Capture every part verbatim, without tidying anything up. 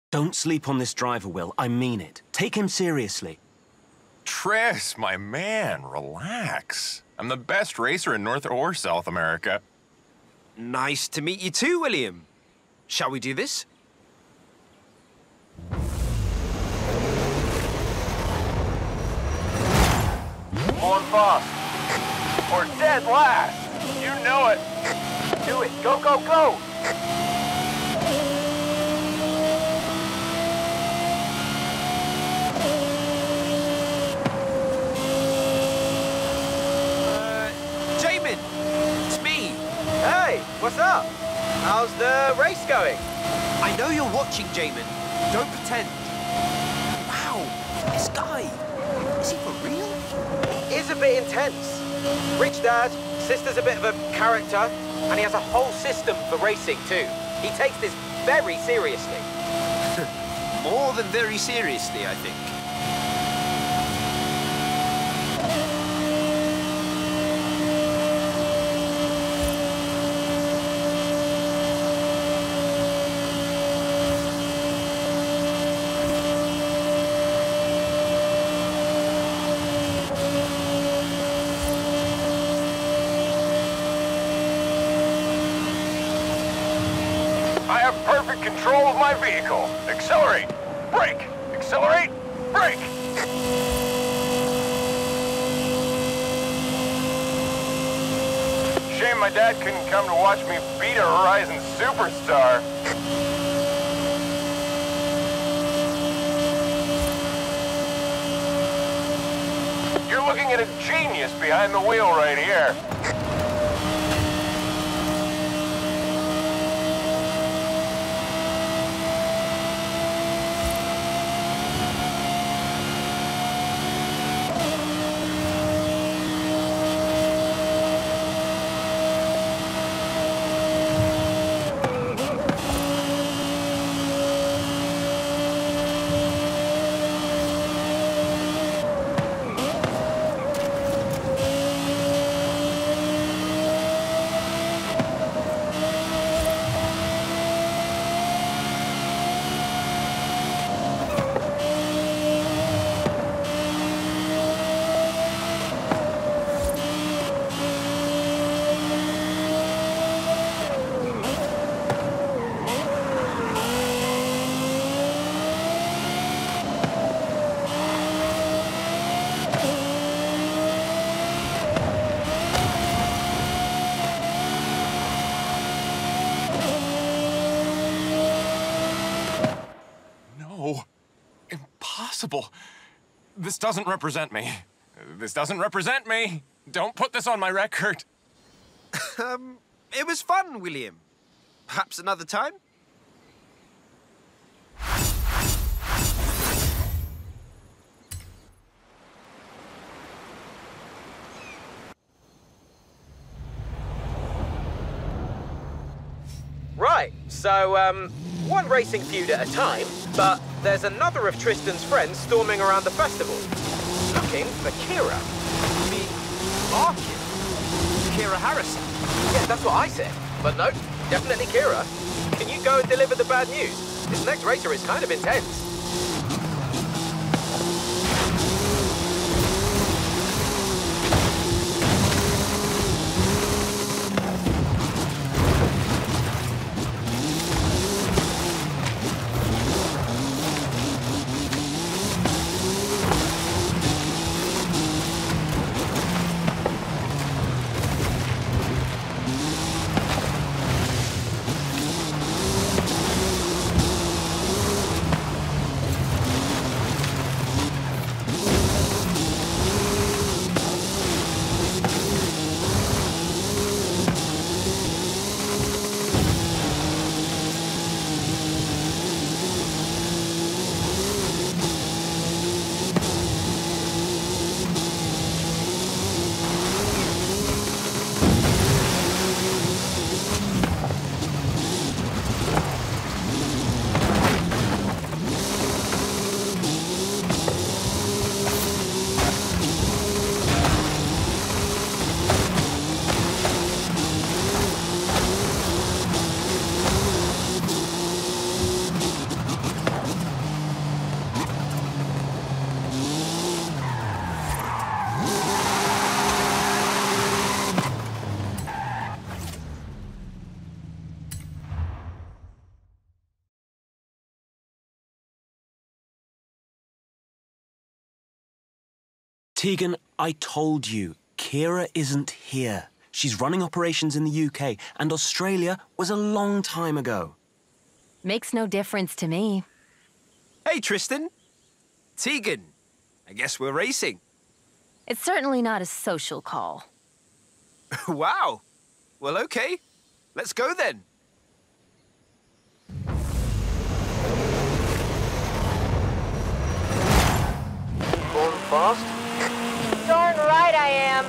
Don't sleep on this driver, Will. I mean it. Take him seriously. Tris, my man, relax. I'm the best racer in North or South America. Nice to meet you too, William. Shall we do this? On fast. Or dead last. You know it. Do it. Go, go, go. Uh, Jamin, it's me. Hey, what's up? How's the race going? I know you're watching, Jamin. Don't pretend. Wow, this guy. Is he for real? Is a bit intense. Rich dad, sister's a bit of a character, and he has a whole system for racing too. He takes this very seriously. More than very seriously, I think. I have perfect control of my vehicle. Accelerate, brake, accelerate, brake. Shame my dad couldn't come to watch me beat a Horizon superstar. You're looking at a genius behind the wheel right here. Impossible. This doesn't represent me. This doesn't represent me. Don't put this on my record. Um, it was fun, William. Perhaps another time? Right, so, um, one racing feud at a time, but there's another of Tristan's friends storming around the festival, looking for Kira. You mean Larkin? Kira Harrison? Yeah, that's what I said. But no, definitely Kira. Can you go and deliver the bad news? This next racer is kind of intense. Tegan, I told you, Kira isn't here. She's running operations in the U K, and Australia was a long time ago. Makes no difference to me. Hey, Tristan. Tegan. I guess we're racing. It's certainly not a social call. Wow. Well, okay. Let's go then. Going fast? Darn right I am.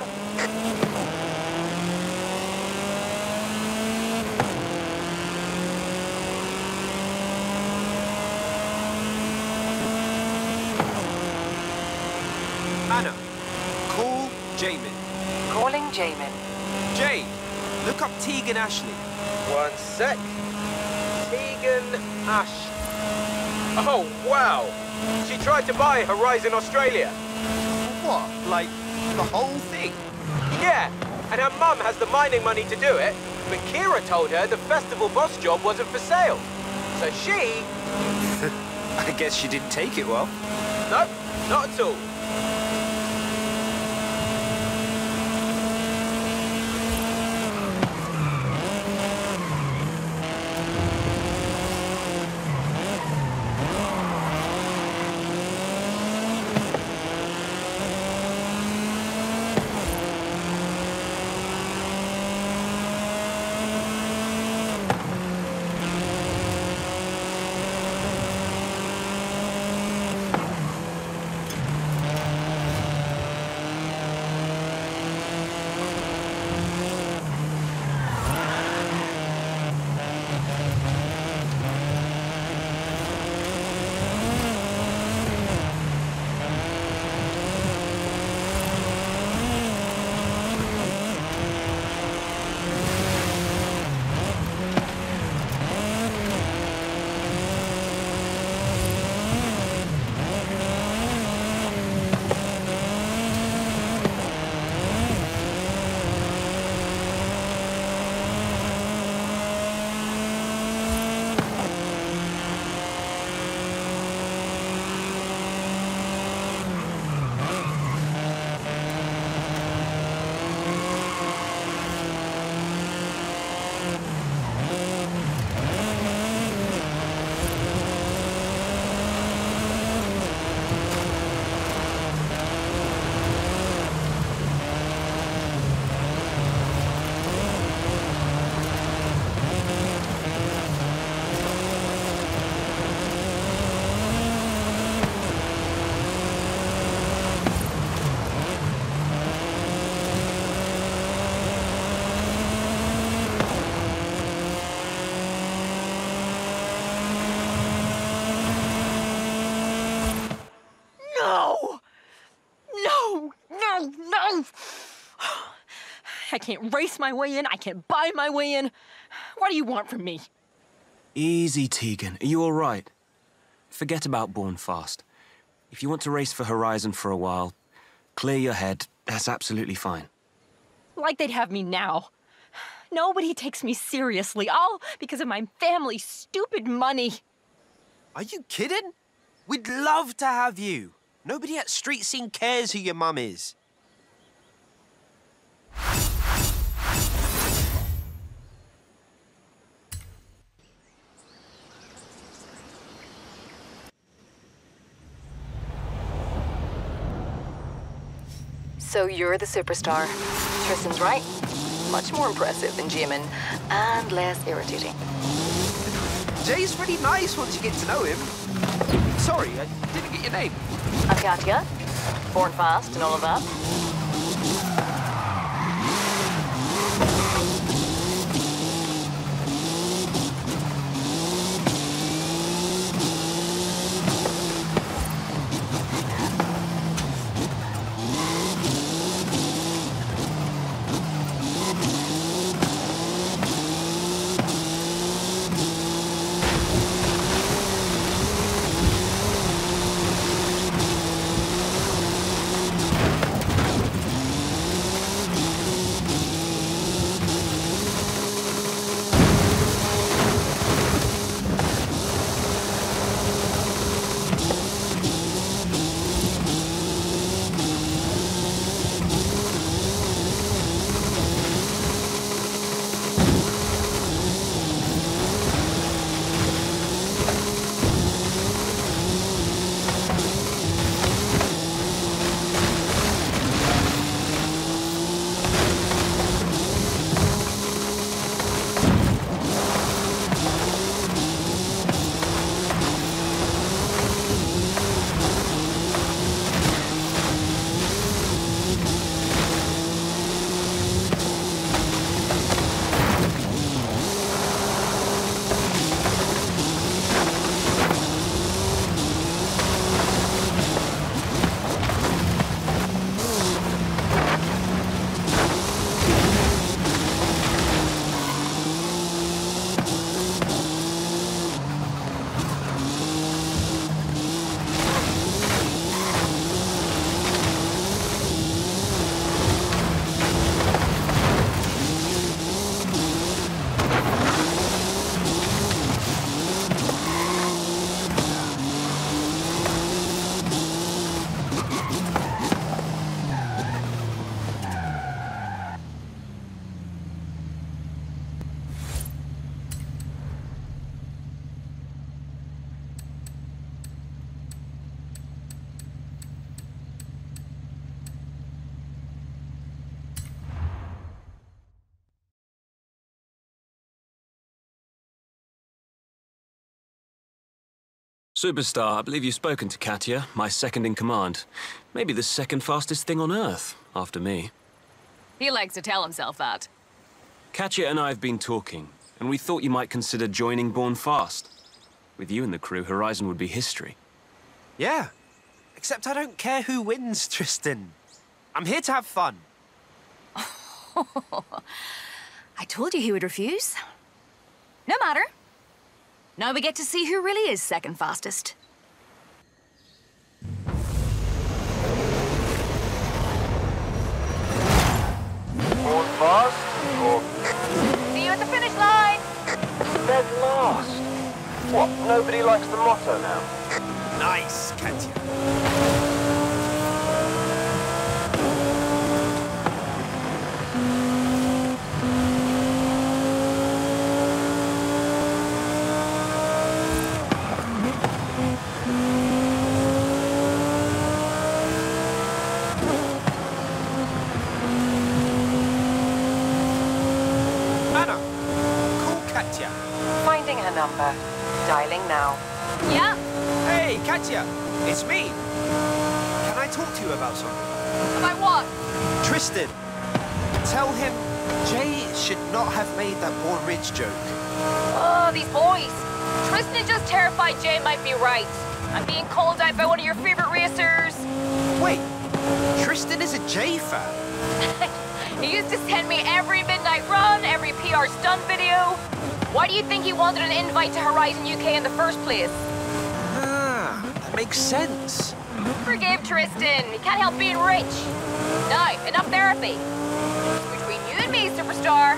Anna, call Jamin. Calling Jamin. Jade, look up Tegan Ashley. One sec. Tegan Ash. Oh, wow. She tried to buy Horizon Australia. What? Like, the whole thing? Yeah, and her mum has the mining money to do it, but Kira told her the festival boss job wasn't for sale. So she... I guess she didn't take it well. Nope, not at all. I can't race my way in. I can't buy my way in. What do you want from me? Easy, Tegan. Are you all right? Forget about Born Fast. If you want to race for Horizon for a while, clear your head. That's absolutely fine. Like they'd have me now. Nobody takes me seriously, all because of my family's stupid money. Are you kidding? We'd love to have you. Nobody at Street Scene cares who your mum is. So you're the superstar. Tristan's right. Much more impressive than Jimin, and less irritating. Jay's pretty nice once you get to know him. Sorry, I didn't get your name. I'm Katya. Born Fast and all of that. Superstar, I believe you've spoken to Katya, my second in command. Maybe the second fastest thing on Earth, after me. He likes to tell himself that. Katya and I have been talking, and we thought you might consider joining Born Fast. With you in the crew, Horizon would be history. Yeah. Except I don't care who wins, Tristan. I'm here to have fun. I told you he would refuse. No matter. Now we get to see who really is second fastest. Born fast, or See you at the finish line! dead last? What, nobody likes the motto now? Nice, Katya. Anna, call Katya. Finding her number. Dialing now. Yeah? Hey, Katya, it's me. Can I talk to you about something? About what? Tristan, tell him Jay should not have made that Bourne Ridge joke. Oh, these boys. Tristan is just terrified Jay might be right. I'm being called out by one of your favorite racers. Wait, Tristan is a Jay fan? He used to send me every midnight run, every P R stunt video. Why do you think he wanted an invite to Horizon U K in the first place? Ah, that makes sense. Forgive Tristan. He can't help being rich. Now, enough therapy. Between you and me, Superstar.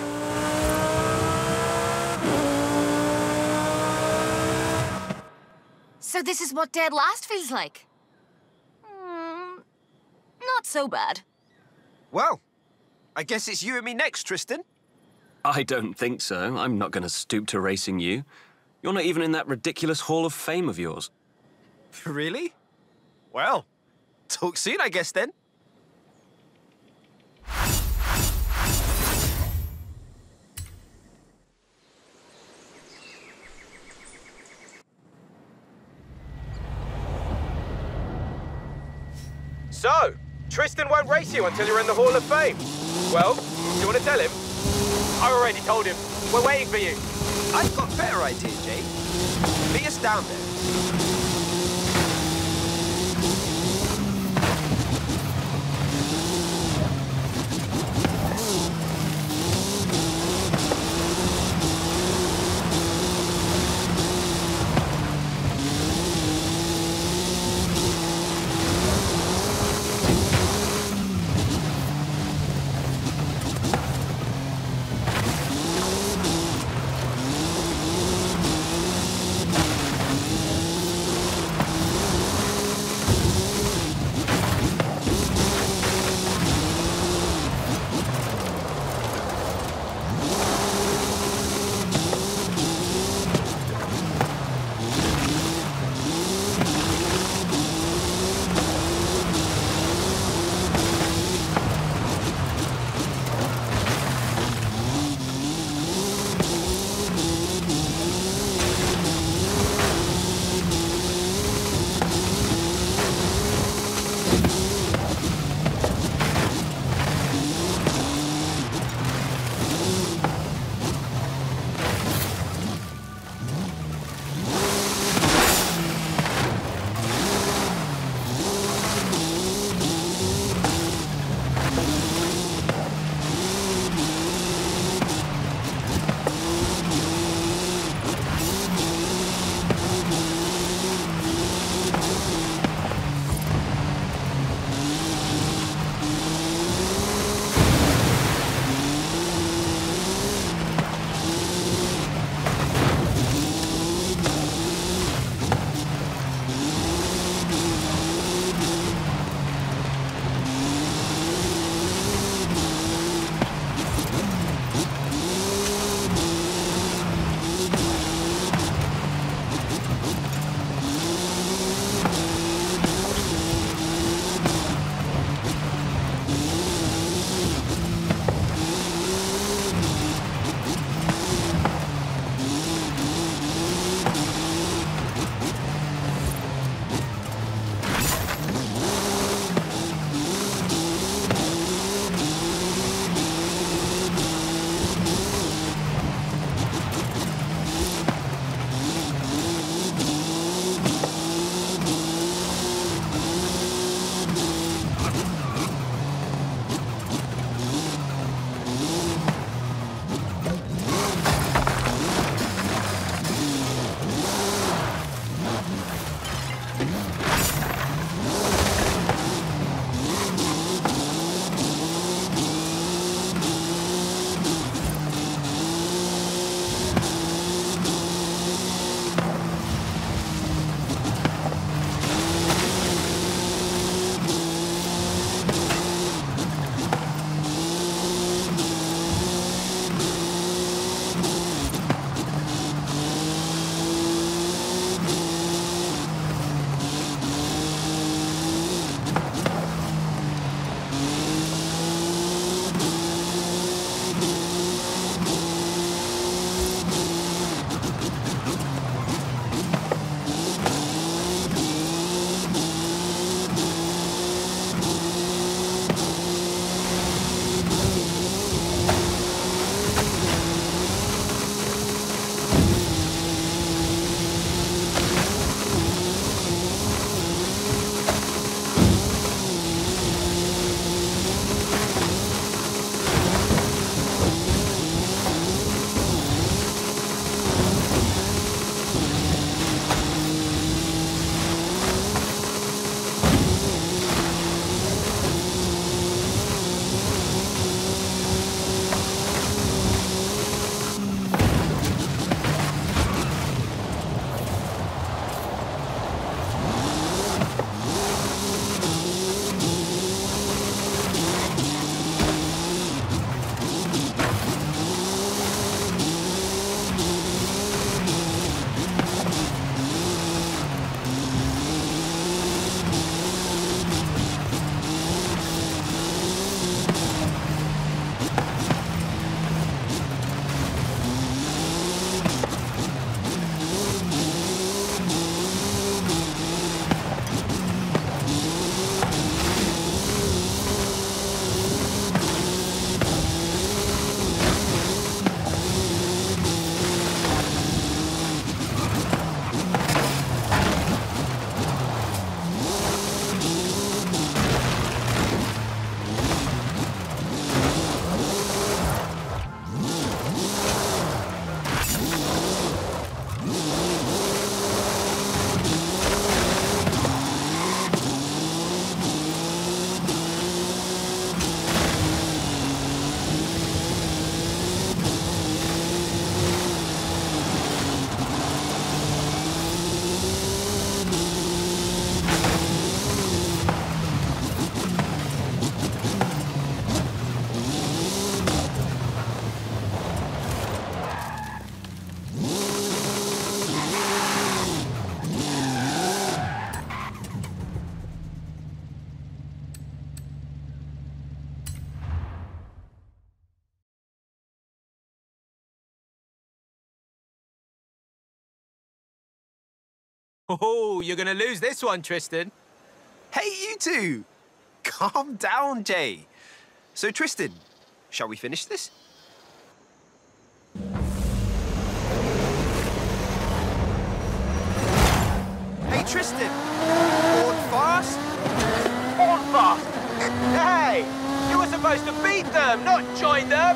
So this is what dead last feels like? Hmm, not so bad. Well, I guess it's you and me next, Tristan. I don't think so. I'm not going to stoop to racing you. You're not even in that ridiculous Hall of Fame of yours. Really? Well, talk soon, I guess, then. So, Tristan won't race you until you're in the Hall of Fame. Well, do you want to tell him? I already told him. We're waiting for you. I've got a better idea, Jay. Meet us down there. Oh, you're gonna lose this one, Tristan. Hey, you two! Calm down, Jay. So, Tristan, shall we finish this? Hey, Tristan! Born fast? Born fast! Hey! You were supposed to beat them, not join them!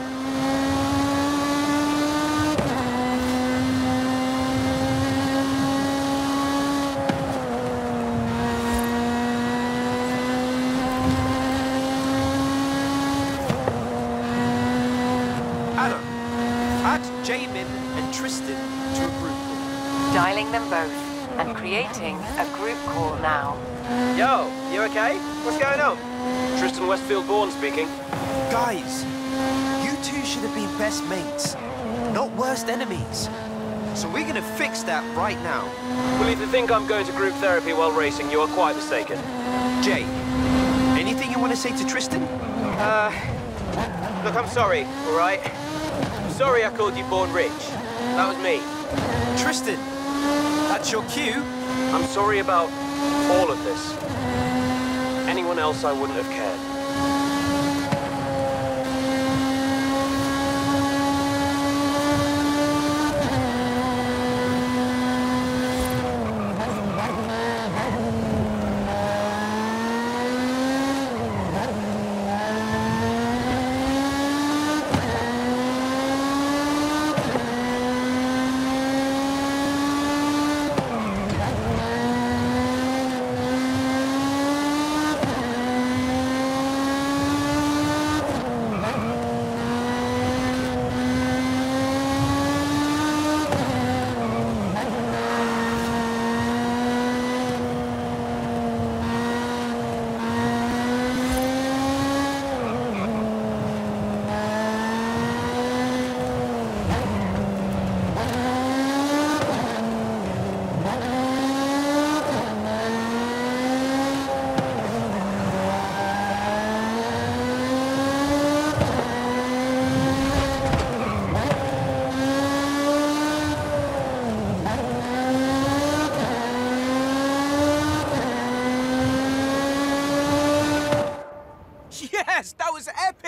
Adam, add Jamin and Tristan to a group call. Dialing them both and creating a group call now. Yo, you okay? What's going on? Tristan Westfield Bourne speaking. Guys, you two should have been best mates, not worst enemies. So we're gonna fix that right now. Well, if you think I'm going to group therapy while racing, you are quite mistaken. Jay, anything you want to say to Tristan? Uh, look, I'm sorry, all right? I'm sorry I called you Born Rich. That was me. Tristan, that's your cue. I'm sorry about all of this. Anyone else, I wouldn't have cared.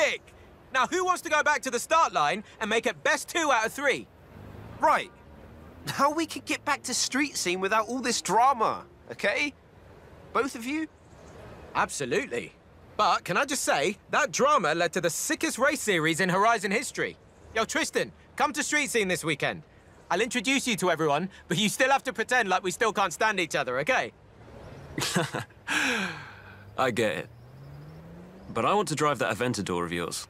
Sick! Now, who wants to go back to the start line and make it best two out of three? Right. Now we can get back to street scene without all this drama, okay? Both of you? Absolutely. But can I just say, that drama led to the sickest race series in Horizon history. Yo, Tristan, come to street scene this weekend. I'll introduce you to everyone, but you still have to pretend like we still can't stand each other, okay? I get it. But I want to drive that Aventador of yours.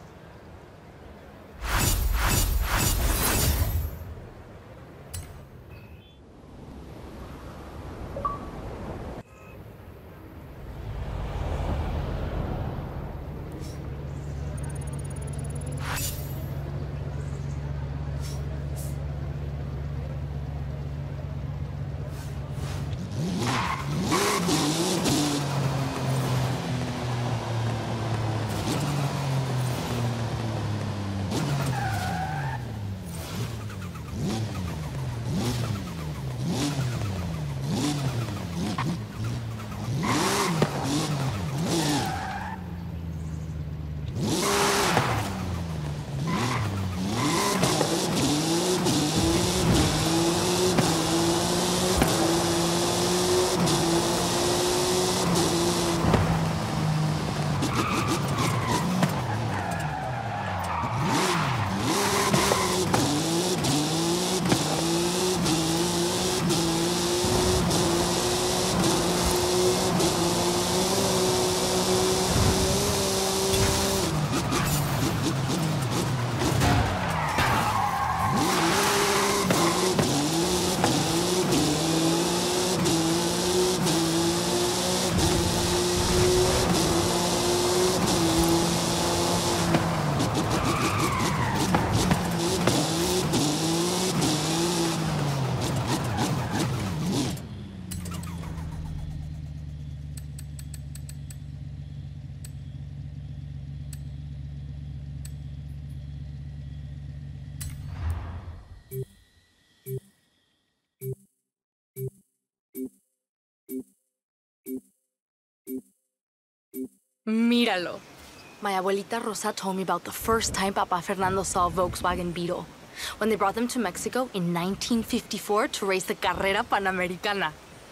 Míralo. My abuelita Rosa told me about the first time Papa Fernando saw a Volkswagen Beetle, when they brought them to Mexico in nineteen fifty-four to race the Carrera Panamericana.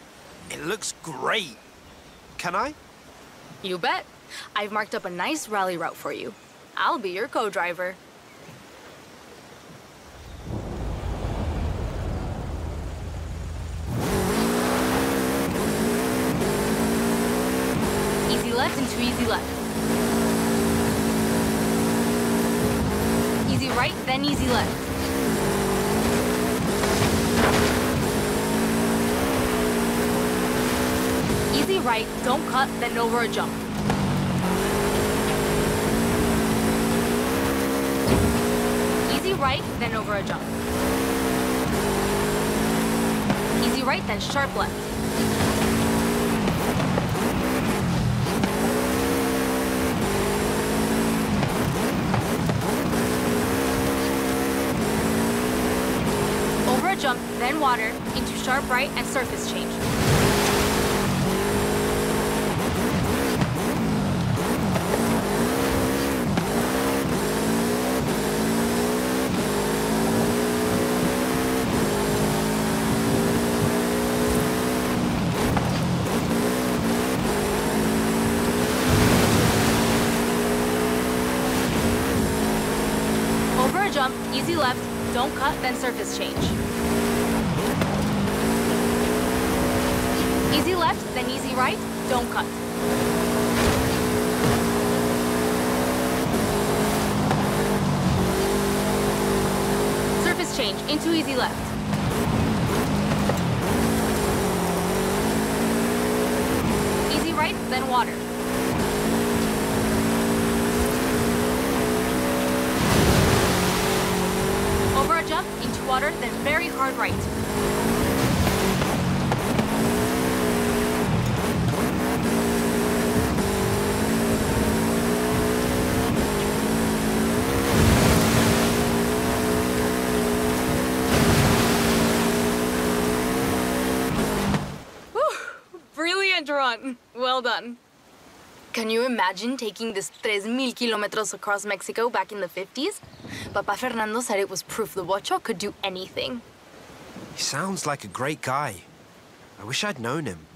It looks great. Can I? You bet. I've marked up a nice rally route for you. I'll be your co-driver. Easy left into easy left. Easy right, then easy left. Easy right, don't cut, then over a jump. Easy right, then over a jump. Easy right, then sharp left. Over a jump, then water, into sharp right and surface change. Over a jump, easy left, don't cut, then surface change. Easy left, then easy right, don't cut. Surface change, into easy left. Easy right, then water. Over a jump, into water, then very hard right. Whew, brilliant run. Well done. Can you imagine taking this tres mil kilómetros across Mexico back in the fifties? Papa Fernando said it was proof the Ocho could do anything. He sounds like a great guy. I wish I'd known him.